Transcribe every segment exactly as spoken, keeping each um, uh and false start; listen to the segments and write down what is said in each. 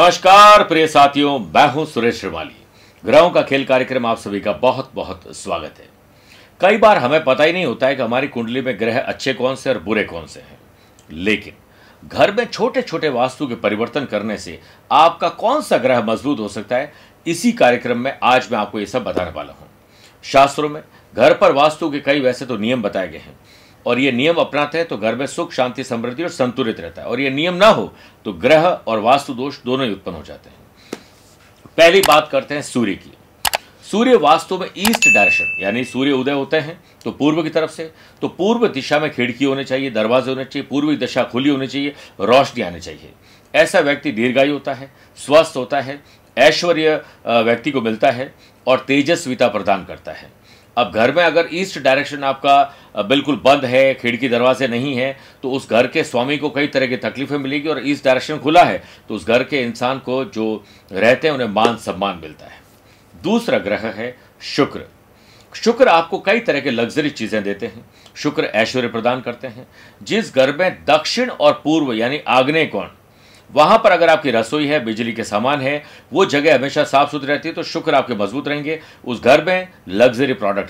नमस्कार प्रिय साथियों, मैं हूं सुरेश श्रीमाली। ग्रहों का खेल कार्यक्रम आप सभी का बहुत बहुत स्वागत है। कई बार हमें पता ही नहीं होता है कि हमारी कुंडली में ग्रह अच्छे कौन से और बुरे कौन से हैं, लेकिन घर में छोटे छोटे वास्तु के परिवर्तन करने से आपका कौन सा ग्रह मजबूत हो सकता है, इसी कार्यक्रम में आज मैं आपको ये सब बताने वाला हूं। शास्त्रों में घर पर वास्तु के कई वैसे तो नियम बताए गए हैं, और ये नियम अपनाते हैं तो घर में सुख, शांति, समृद्धि और संतुलित रहता है। और ये नियम ना हो तो ग्रह और वास्तु दोष दोनों ही उत्पन्न हो जाते हैं। पहली बात करते हैं सूर्य की। सूर्य वास्तु में ईस्ट डायरेक्शन, यानी सूर्य उदय होते हैं तो पूर्व की तरफ से, तो पूर्व दिशा में खिड़की होने चाहिए, दरवाजे होने चाहिए, पूर्वी दिशा खुली होनी चाहिए, रोशनी आनी चाहिए। ऐसा व्यक्ति दीर्घायु होता है, स्वस्थ होता है, ऐश्वर्य व्यक्ति को मिलता है और तेजस्विता प्रदान करता है। अब घर में अगर ईस्ट डायरेक्शन आपका बिल्कुल बंद है, खिड़की दरवाजे नहीं है, तो उस घर के स्वामी को कई तरह की तकलीफें मिलेगी। और ईस्ट डायरेक्शन खुला है तो उस घर के इंसान को जो रहते हैं उन्हें मान सम्मान मिलता है। दूसरा ग्रह है शुक्र। शुक्र आपको कई तरह के लग्जरी चीजें देते हैं। शुक्र ऐश्वर्य प्रदान करते हैं। जिस घर में दक्षिण और पूर्व यानी आग्नेय कोण, वहां पर अगर आपकी रसोई है, बिजली के सामान है, वो जगह हमेशा साफ सुथरी रहती है तो शुक्र आपके मजबूत रहेंगे, उस घर में लग्जरी प्रोडक्ट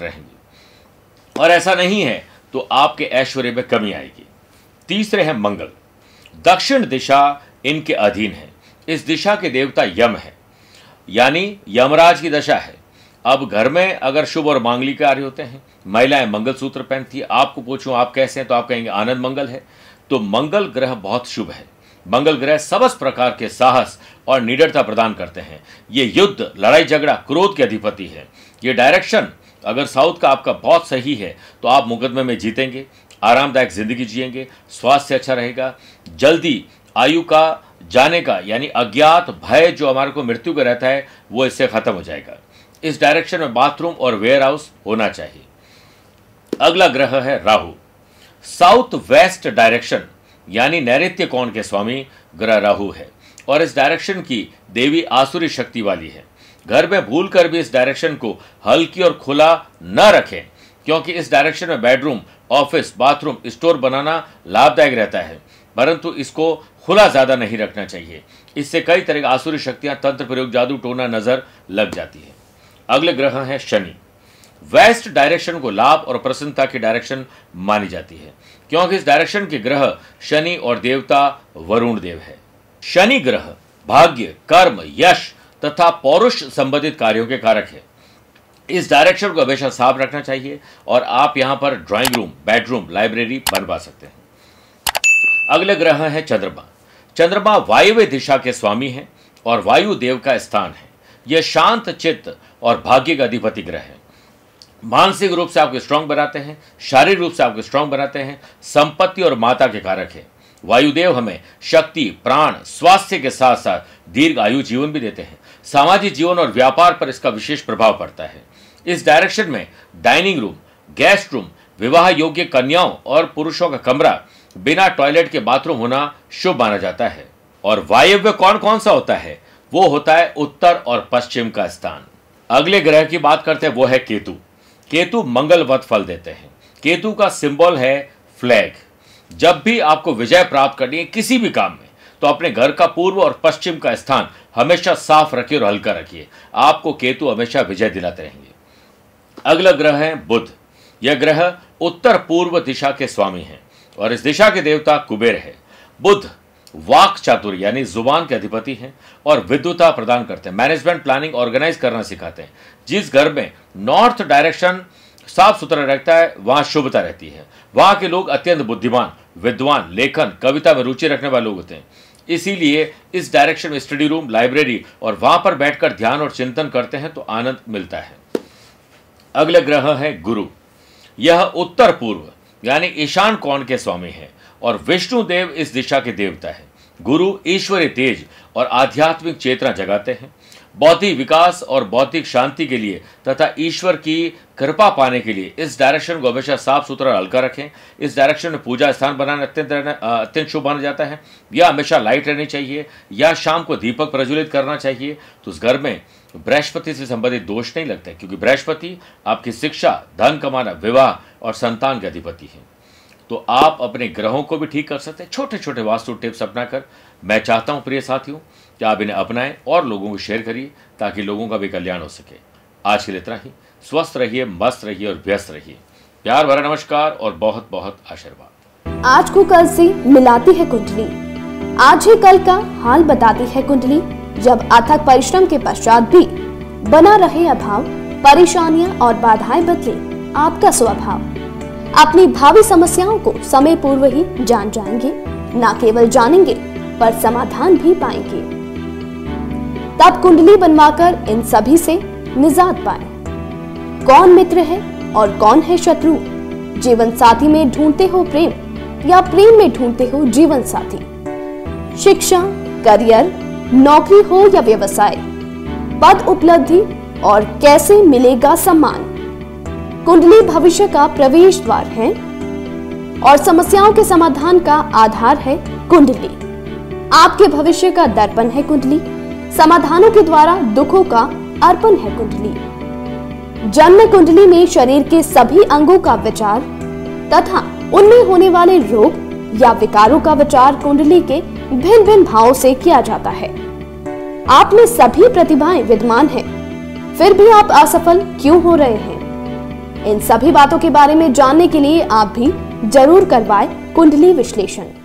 रहेंगे। और ऐसा नहीं है तो आपके ऐश्वर्य में कमी आएगी। तीसरे हैं मंगल। दक्षिण दिशा इनके अधीन है। इस दिशा के देवता यम है, यानी यमराज की दशा है। अब घर में अगर शुभ और मांगलिक कार्य होते हैं, महिलाएं मंगलसूत्र पहनती है, आपको पूछूं आप कैसे हैं तो आप कहेंगे आनंद मंगल है। तो मंगल ग्रह बहुत शुभ है। मंगल ग्रह समस्त प्रकार के साहस और निडरता प्रदान करते हैं। ये युद्ध, लड़ाई झगड़ा, क्रोध के अधिपति है। ये डायरेक्शन अगर साउथ का आपका बहुत सही है तो आप मुकदमे में जीतेंगे, आरामदायक जिंदगी जिएंगे, स्वास्थ्य अच्छा रहेगा, जल्दी आयु का जाने का यानी अज्ञात भय जो हमारे को मृत्यु का रहता है वो इससे खत्म हो जाएगा। इस डायरेक्शन में बाथरूम और वेयर हाउस होना चाहिए। अगला ग्रह है राहु। साउथ वेस्ट डायरेक्शन यानी नैऋत्य कोण के स्वामी ग्रह राहु है और इस डायरेक्शन की देवी आसुरी शक्ति वाली है। घर में भूल कर भी इस डायरेक्शन को हल्की और खुला न रखें, क्योंकि इस डायरेक्शन में बेडरूम, ऑफिस, बाथरूम, स्टोर बनाना लाभदायक रहता है, परंतु इसको खुला ज्यादा नहीं रखना चाहिए। इससे कई तरह की आसुरी शक्तियां, तंत्र प्रयोग, जादू टोना नजर लग जाती है। अगले ग्रह है शनि। वेस्ट डायरेक्शन को लाभ और प्रसन्नता की डायरेक्शन मानी जाती है, क्योंकि इस डायरेक्शन के ग्रह शनि और देवता वरुण देव है। शनि ग्रह भाग्य, कर्म, यश तथा पौरुष संबंधित कार्यों के कारक है। इस डायरेक्शन को हमेशा साफ रखना चाहिए और आप यहां पर ड्राइंग रूम, बेडरूम, लाइब्रेरी बनवा सकते हैं। अगले ग्रह है चंद्रमा। चंद्रमा वायव्य दिशा के स्वामी है और वायु देव का स्थान है। यह शांत चित्त और भाग्य का अधिपति ग्रह है। मानसिक रूप से आपको स्ट्रांग बनाते हैं, शारीरिक रूप से आपको स्ट्रांग बनाते हैं, संपत्ति और माता के कारक है। वायुदेव हमें शक्ति, प्राण, स्वास्थ्य के साथ साथ दीर्घ आयु जीवन भी देते हैं। सामाजिक जीवन और व्यापार पर इसका विशेष प्रभाव पड़ता है। इस डायरेक्शन में डाइनिंग रूम, गेस्ट रूम, विवाह योग्य कन्याओं और पुरुषों का कमरा बिना टॉयलेट के बाथरूम होना शुभ माना जाता है। और वायव्य कौन कौन सा होता है? वो होता है उत्तर और पश्चिम का स्थान। अगले ग्रह की बात करते हैं, वो है केतु। केतु मंगलवत फल देते हैं। केतु का सिंबल है फ्लैग। जब भी आपको विजय प्राप्त करनी है किसी भी काम में, तो अपने घर का पूर्व और पश्चिम का स्थान हमेशा साफ रखिए और हल्का रखिए। आपको केतु हमेशा विजय दिलाते रहेंगे। अगला ग्रह है बुध। यह ग्रह उत्तर पूर्व दिशा के स्वामी हैं और इस दिशा के देवता कुबेर है। बुध वाक चातुर्य यानी जुबान के अधिपति हैं और विद्वता प्रदान करते हैं। मैनेजमेंट, प्लानिंग, ऑर्गेनाइज करना सिखाते हैं। जिस घर में नॉर्थ डायरेक्शन साफ सुथरा रहता है वहां शुभता रहती है। वहां के लोग अत्यंत बुद्धिमान, विद्वान, लेखन, कविता में रुचि रखने वाले लोग होते हैं। इसीलिए इस डायरेक्शन में स्टडी रूम, लाइब्रेरी और वहां पर बैठकर ध्यान और चिंतन करते हैं तो आनंद मिलता है। अगले ग्रह है गुरु। यह उत्तर पूर्व यानी ईशान कोण के स्वामी है और विष्णु देव इस दिशा के देवता है। गुरु ईश्वरीय तेज और आध्यात्मिक चेतना जगाते हैं। बौद्धिक विकास और बौद्धिक शांति के लिए तथा ईश्वर की कृपा पाने के लिए इस डायरेक्शन को हमेशा साफ सुथरा हल्का रखें। इस डायरेक्शन में पूजा स्थान बनाना अत्यंत अत्यंत शुभ माना जाता है। यह हमेशा लाइट रहनी चाहिए या शाम को दीपक प्रज्वलित करना चाहिए। तो उस घर में बृहस्पति से संबंधित दोष नहीं लगते, क्योंकि बृहस्पति आपकी शिक्षा, धन कमाना, विवाह और संतान के अधिपति है। तो आप अपने ग्रहों को भी ठीक कर सकते हैं छोटे छोटे वास्तु टिप्स अपनाकर। मैं चाहता हूं प्रिय साथियों कि आप इन्हें अपनाएं और लोगों को शेयर करिए ताकि लोगों का भी कल्याण हो सके। आज के लिए इतना ही। स्वस्थ रहिए, मस्त रहिए और व्यस्त रहिए। प्यार भरा नमस्कार और बहुत बहुत आशीर्वाद। आज को कल से मिलाती है कुंडली, आज ही कल का हाल बताती है कुंडली। जब अथक परिश्रम के पश्चात भी बना रहे अभाव, परेशानियां और बाधाएं बदले आपका स्वभाव, अपनी भावी समस्याओं को समय पूर्व ही जान जाएंगे। न केवल जानेंगे पर समाधान भी पाएंगे। तब कुंडली बनवाकर इन सभी से निजात पाए। कौन मित्र है और कौन है शत्रु? जीवन साथी में ढूंढते हो प्रेम या प्रेम में ढूंढते हो जीवन साथी? शिक्षा, करियर, नौकरी हो या व्यवसाय, पद उपलब्धि और कैसे मिलेगा सम्मान? कुंडली भविष्य का प्रवेश द्वार है और समस्याओं के समाधान का आधार है कुंडली। आपके भविष्य का दर्पण है कुंडली, समाधानों के द्वारा दुखों का अर्पण है कुंडली। जन्म कुंडली में शरीर के सभी अंगों का विचार तथा उनमें होने वाले रोग या विकारों का विचार कुंडली के भिन्न भिन्न भावों से किया जाता है। आप में सभी प्रतिभाएं विद्यमान हैं, फिर भी आप असफल क्यों हो रहे हैं? इन सभी बातों के बारे में जानने के लिए आप भी जरूर करवाएं कुंडली विश्लेषण।